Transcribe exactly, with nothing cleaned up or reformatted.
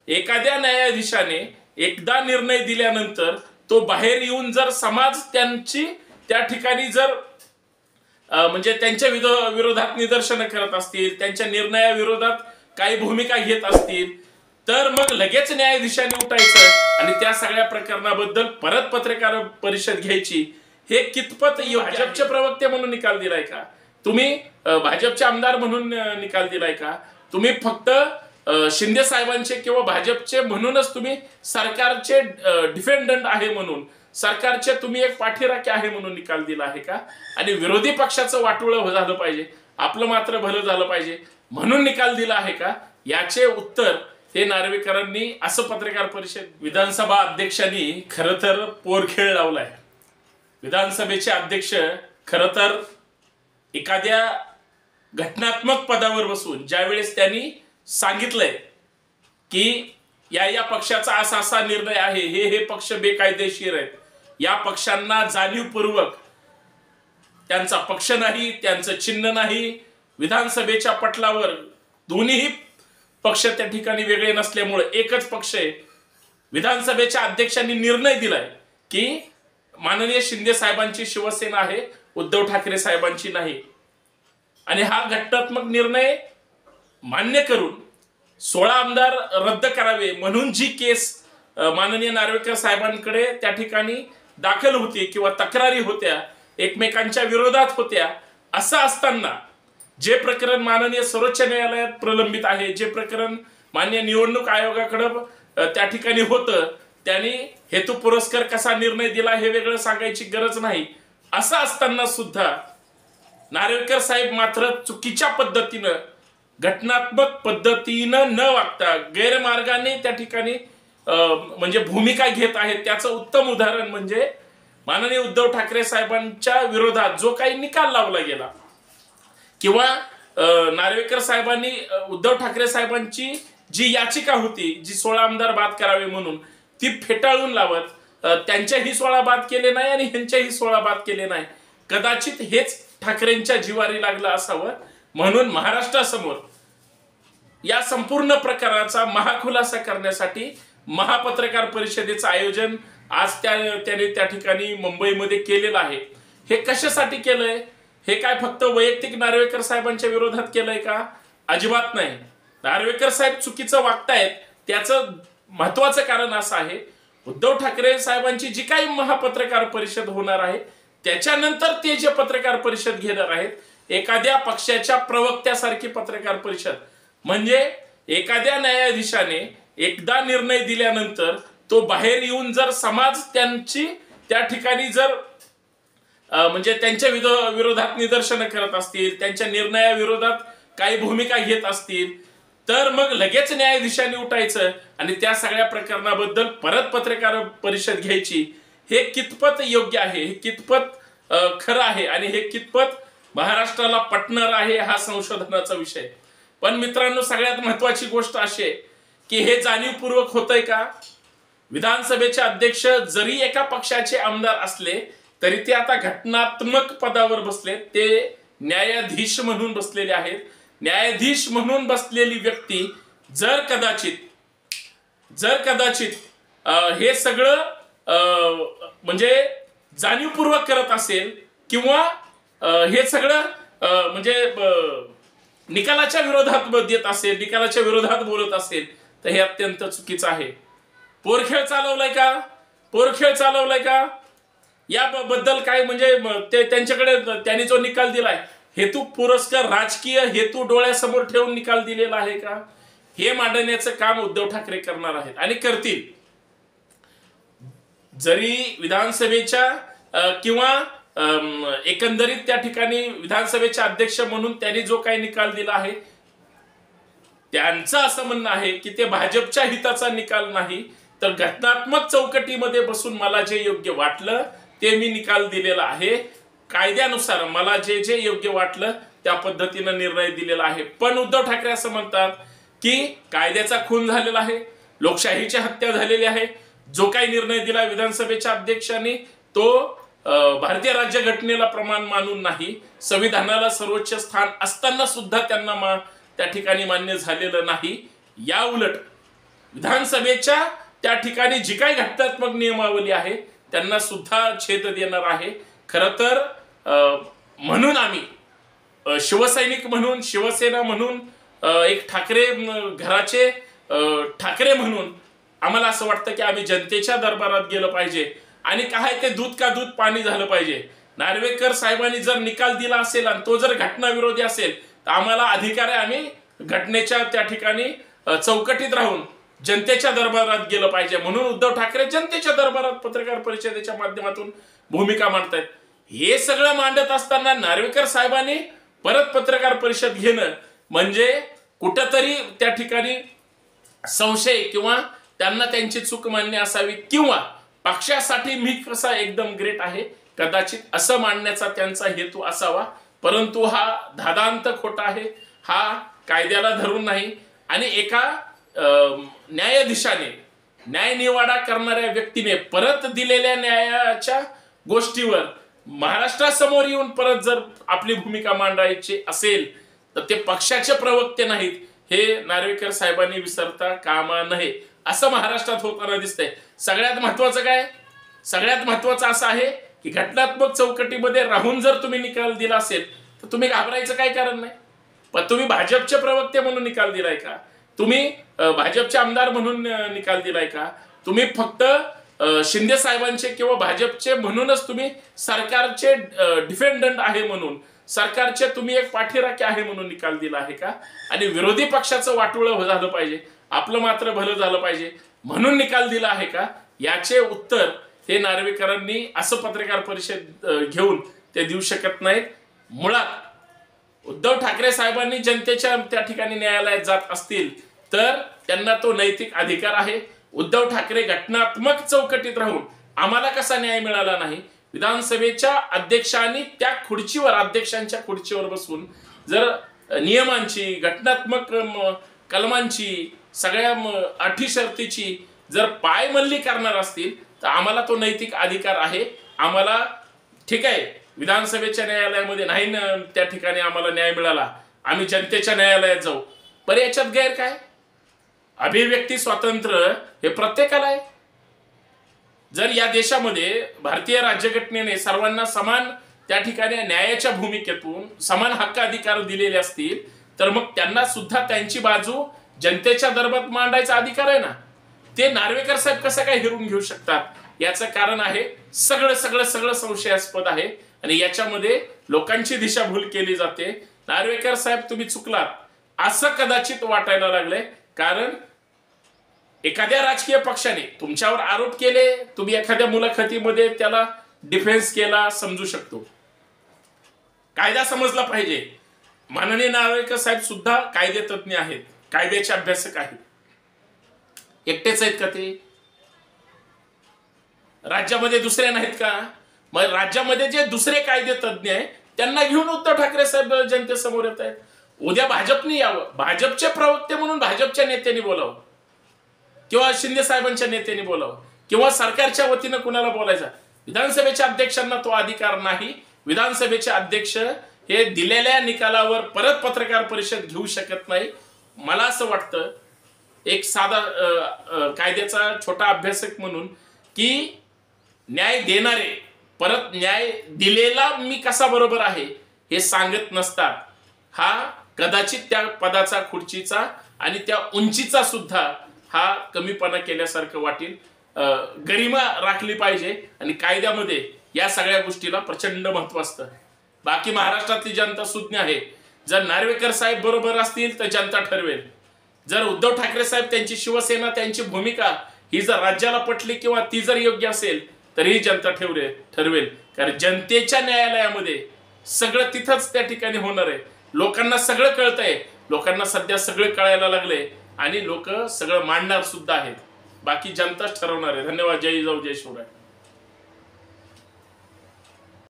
एखाद्या न्यायाधीशाने एकदा निर्णय दिल्यानंतर तो बाहेर येऊन जर समाज त्यांची त्या ठिकाणी जर म्हणजे त्यांच्या विरोधात निदर्शनं करत असतील, त्यांच्या निर्णयाविरोधात काही भूमिका घेत असतील, तर मग लगेच न्यायाधीशाने उठायचं आणि त्या सगळ्या प्रकरणाबद्दल परत पत्रकार परिषद घ्यायची, हे कितपत भाजपचे प्रवक्ते म्हणून निकाल दिलाय का? तुम्ही भाजपचे आमदार म्हणून निकाल दिलाय का? तुम्ही फक्त शिंदे साहेबांचे किंवा भाजपचे म्हणूनच तुम्ही सरकारचे डिफेंडंट आहे म्हणून, सरकारचे तुम्ही एक पाठीराखे आहे म्हणून निकाल दिला आहे का? आणि विरोधी पक्षाचं वाटोळं झालं पाहिजे, आपलं मात्र भलं झालं पाहिजे म्हणून निकाल दिला आहे का? याचे उत्तर हे नार्वेकरांनी असं पत्रकार परिषद. विधानसभा अध्यक्षांनी खरं तर पोरखेळ लावलाय. विधानसभेचे अध्यक्ष खरं तर एखाद्या घटनात्मक पदावर बसून ज्यावेळेस त्यांनी सांगितलंय की या या पक्षाचा असा असा निर्णय आहे, हे हे पक्ष बेकायदेशीर आहेत, या पक्षांना जाणीवपूर्वक त्यांचा पक्ष नाही, त्यांचं चिन्ह नाही, विधानसभेच्या पटलावर दोन्हीही पक्ष त्या ठिकाणी वेगळे नसल्यामुळे एकच पक्ष आहे. विधानसभेच्या अध्यक्षांनी निर्णय दिलाय की माननीय शिंदे साहेबांची शिवसेना आहे, उद्धव ठाकरे साहेबांची नाही. आणि हा घटनात्मक निर्णय मान्य करून सोळा आमदार रद्द करावे म्हणून जी केस माननीय नार्वेकर साहेबांकडे त्या ठिकाणी दाखल होती किंवा तक्रारी होत्या, एकमेकांच्या विरोधात होत्या, असं असताना जे प्रकरण माननीय सर्वोच्च न्यायालयात प्रलंबित आहे, जे प्रकरण माननीय निवडणूक आयोगाकडे त्या ठिकाणी होतं, त्यांनी हेतू पुरस्कर कसा निर्णय दिला हे वेगळं सांगायची गरज नाही. असं असताना सुद्धा नार्वेकर साहेब मात्र चुकीच्या पद्धतीनं, घटनात्मक पद्धतीनं न वागता गैरमार्गाने त्या ठिकाणी म्हणजे भूमिका घेत आहेत. त्याचं उत्तम उदाहरण म्हणजे माननीय उद्धव ठाकरे साहेबांच्या विरोधात जो काही निकाल लावला गेला किंवा नार्वेकर साहेबांनी उद्धव ठाकरे साहेबांची जी याचिका होती, जी सोळा आमदार बाद करावे म्हणून, ती फेटाळून लावत त्यांच्याही सोळा बाद केले नाही आणि ह्यांच्याही सोळा बाद केले नाही. कदाचित हेच ठाकरेंच्या जिवारी लागलं असावं म्हणून महाराष्ट्रासमोर या संपूर्ण प्रकाराचा महाखुलासा करण्यासाठी महापत्रकार परिषदेचं आयोजन आज त्या त्याने त्या ठिकाणी मुंबईमध्ये केलेलं आहे. हे कशासाठी केलंय? हे काय फक्त वैयक्तिक नार्वेकर साहेबांच्या विरोधात केलंय का? अजिबात नाही. नार्वेकर साहेब चुकीचं वागतायत त्याचं महत्वाचं कारण असं आहे, उद्धव ठाकरे साहेबांची जी काही महापत्रकार परिषद होणार आहे त्याच्यानंतर ते जे पत्रकार परिषद घेणार आहेत, एखाद्या पक्षाच्या प्रवक्त्यासारखी पत्रकार परिषद, म्हणजे एखाद्या न्यायाधीशाने एकदा निर्णय दिल्यानंतर तो बाहेर येऊन जर समाज त्यांची त्या ठिकाणी जर म्हणजे त्यांच्या विरोधात निदर्शनं करत असतील, त्यांच्या निर्णयाविरोधात काही भूमिका घेत असतील, तर मग लगेच न्यायाधीशाने उठायचं आणि त्या सगळ्या प्रकरणाबद्दल परत पत्रकार परिषद घ्यायची, हे कितपत योग्य आहे, हे कितपत खरं आहे आणि हे कितपत महाराष्ट्राला पटणार आहे हा संशोधनाचा विषय. पण मित्रांनो, सगळ्यात महत्वाची गोष्ट अशी आहे की हे जाणीवपूर्वक होतंय का? विधानसभेचे अध्यक्ष जरी एका पक्षाचे आमदार असले तरी ते आता घटनात्मक पदावर बसले, ते न्यायाधीश म्हणून बसलेले आहेत. न्यायाधीश म्हणून बसलेली व्यक्ती जर कदाचित जर कदाचित हे सगळं म्हणजे जाणीवपूर्वक करत असेल किंवा हे सगळं म्हणजे निकालाच्या विरोधात देत असेल, निकालाच्या विरोधात बोलत असेल, तर हे अत्यंत चुकीचं आहे. पोरखेळ चालवलाय का? पोरखेळ चालवलाय का? याबद्दल काय म्हणजे ते त्यांच्याकडे त्यांनी जो निकाल दिलाय, हेतू पुरस्कार राजकीय हेतू डोळ्यासमोर ठेवून निकाल दिलेला आहे का? हे मांडण्याचं काम उद्धव ठाकरे करणार आहेत आणि करतील. जरी विधानसभेच्या किंवा एकंदरीत त्या ठिकाणी विधानसभेचे अध्यक्ष म्हणून त्यांनी जो काही निकाल दिला आहे, त्यांचं असं म्हणणं आहे की ते भाजपच्या हिताचा निकाल नाही, तर घटनात्मक चौकटीमध्ये बसून मला जे योग्य वाटलं ते मी निकाल दिलेला आहे. कायद्यानुसार मला जे जे योग्य वाटलं त्या पद्धतीनं निर्णय दिलेला आहे. पण उद्धव ठाकरे असं म्हणतात की कायद्याचा खून झालेला आहे, लोकशाहीची हत्या झालेली आहे. जो काही निर्णय दिला विधानसभेच्या अध्यक्षांनी तो भारतीय राज्यघटनेला प्रमाण मानून नाही, संविधानाला सर्वोच्च स्थान असताना सुद्धा त्यांना त्या ठिकाणी मान्य झालेलं नाही. या उलट विधानसभेच्या त्या ठिकाणी जी काही घटनात्मक नियमावली आहे त्यांना सुद्धा छेद देणार आहे। खरं तर म्हणून आम्ही शिवसैनिक म्हणून, शिवसेना म्हणून, एक ठाकरे घराचे ठाकरे म्हणून आम्हाला असं वाटतं की आम्ही जनतेच्या दरबारात गेलं पाहिजे आणि काय ते दूध का दूध पाणी झालं पाहिजे। नार्वेकर साहेबांनी जर निकाल दिला असेल आणि तो जर घटना विरोधी असेल तर आम्हाला अधिकार आहे, आम्ही घटनेच्या त्या ठिकाणी चौकटीत राहून जनतेच्या दरबारात गेलं पाहिजे। म्हणून उद्धव ठाकरे जनतेच्या दरबारात पत्रकार परिषदेच्या माध्यमातून भूमिका मांडतायत। हे सगळं मांडत असताना नार्वेकर साहेबांनी परत पत्रकार परिषद घेणं म्हणजे कुठंतरी त्या ठिकाणी संशय किंवा त्यांना त्यांची चूक मान्य असावी किंवा पक्षासाठी मी कसा एकदम ग्रेट आहे कदाचित असं मांडण्याचा त्यांचा हेतू असावा। परंतु हा धादांत खोटा आहे, हा कायद्याला धरून नाही आणि एका न्यायाधीशाने, न्यायनिवाडा करणाऱ्या व्यक्तीने परत दिलेल्या न्यायाच्या गोष्टीवर महाराष्ट्रासमोर येऊन परत जर आपली भूमिका मांडायची असेल तर ते पक्षाचे प्रवक्ते नाहीत, हे नार्वेकर साहेबांनी विसरता कामा नये असं महाराष्ट्रात होताना दिसतंय। सगळ्यात महत्वाचं काय, सगळ्यात महत्वाचं असं आहे की घटनात्मक चौकटीमध्ये राहून जर तुम्ही निकाल दिला असेल तर तुम्ही घाबरायचं काही कारण नाही। पण तुम्ही भाजपचे प्रवक्ते म्हणून निकाल दिलाय का, तुम्ही भाजपचे आमदार म्हणून निकाल दिलाय का, तुम्ही फक्त शिंदे साहेबांचे किंवा भाजपचे म्हणूनच तुम्ही सरकारचे डिफेंडंट आहे म्हणून, सरकारचे तुम्ही एक पाठीराखे आहे म्हणून निकाल दिला आहे का, आणि विरोधी पक्षाचं वाटोळं झालं पाहिजे, आपलं मात्र भलं झालं पाहिजे म्हणून निकाल दिला आहे का, याचे उत्तर हे नार्वेकरांनी असं पत्रकार परिषद घेऊन ते देऊ शकत नाहीत। मुळात उद्धव ठाकरे साहेबांनी जनतेच्या त्या ठिकाणी न्यायालयात जात असतील तर त्यांना तो नैतिक अधिकार आहे। उद्धव ठाकरे घटनात्मक चौकटीत राहून आम्हाला कसा न्याय मिळाला नाही, विधानसभेच्या अध्यक्षांनी त्या खुर्चीवर, अध्यक्षांच्या खुर्चीवर बसून जर नियमांची, घटनात्मक कलमांची, सगळ्या अटी शर्तीची जर पायमल्ली करणार असतील तर आम्हाला तो नैतिक अधिकार आहे। आम्हाला ठीक आहे विधानसभेच्या न्यायालयामध्ये नाही त्या ठिकाणी आम्हाला न्याय मिळाला, आम्ही जनतेच्या न्यायालयात जाऊ, पण याच्यात गैर काय, अभिव्यक्ती स्वातंत्र्य हे प्रत्येकाला आहे। जर या देशामध्ये भारतीय राज्यघटनेने सर्वांना समान त्या ठिकाणी न्यायाच्या भूमिकेतून समान हक्क अधिकार दिलेले असतील तर मग त्यांना सुद्धा त्यांची बाजू जनतेच्या दरबारात मांडायचा अधिकार आहे ना। ते नार्वेकर साहेब कसं काय हिरून घेऊ शकतात याचं कारण आहे सगळं सगळं सगळं संशयास्पद आहे आणि याच्यामध्ये लोकांची दिशाभूल केली जाते। नार्वेकर साहेब तुम्ही चुकलात असं कदाचित वाटायला लागलंय, कारण एखाद्या राजकीय पक्षाने तुमच्यावर आरोप केले, तुम्ही एखाद्या मुलाखतीमध्ये त्याला डिफेन्स केला, समजू शकतो, कायदा समजला पाहिजे। माननीय नार्वेकर साहेब सुद्धा कायदे तज्ञ आहेत, कायद्याचे अभ्यासक आहेत, एकटेच आहेत का ते, राज्यामध्ये दुसरे नाहीत का? मग राज्यामध्ये जे दुसरे कायदे तज्ञ आहेत त्यांना घेऊन उद्धव ठाकरे साहेब जनतेसमोर येत आहेत। उद्या भाजपने यावं, भाजपचे प्रवक्ते म्हणून भाजपच्या नेत्यांनी बोलावं किंवा शिंदे साहेबांच्या नेत्यांनी बोलावं किंवा सरकारच्या वतीनं कुणाला बोलायचं, विधानसभेच्या अध्यक्षांना तो अधिकार नाही। विधानसभेचे अध्यक्ष हे दिलेल्या निकालावर परत पत्रकार परिषद घेऊ शकत नाही। मला असं वाटतं एक साधा कायद्याचा छोटा अभ्यासक म्हणून की न्याय देणारे परत न्याय दिलेला मी कसा बरोबर आहे हे सांगत नसतात, हा कदाचित त्या पदाचा, खुर्चीचा आणि त्या उंचीचा सुद्धा हा कमीपणा केल्यासारखं वाटेल। गरिमा राखली पाहिजे आणि कायद्यामध्ये या सगळ्या गोष्टीला प्रचंड महत्त्व असतं। बाकी महाराष्ट्रातली जनता सुज्ञ आहे, जर नार्वेकर साहेब बरोबर असतील तर जनता ठरवेल, जर उद्धव ठाकरे साहेब, त्यांची शिवसेना, त्यांची भूमिका ही जर राज्याला पटली किंवा ती जर योग्य असेल तरीही जनता ठेवले ठरवेल, कारण जनतेच्या न्यायालयामध्ये सगळं तिथंच त्या ठिकाणी होणार आहे। लोकांना सगळं कळतंय, लोकांना सध्या सगळं कळायला लागले आणि लोक सगळं मांडणार सुद्धा आहेत, बाकी जनताच ठरवणार आहे। धन्यवाद। जय जाऊ, जय शिवराय।